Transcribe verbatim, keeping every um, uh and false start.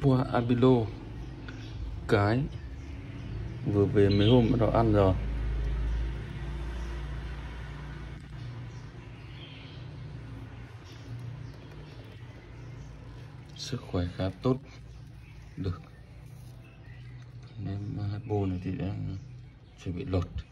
Hoa Abilo cái vừa về mấy hôm bắt đầu ăn rồi. Sức khỏe khá tốt, được. Nên hai bô này thì đang chuẩn bị lột.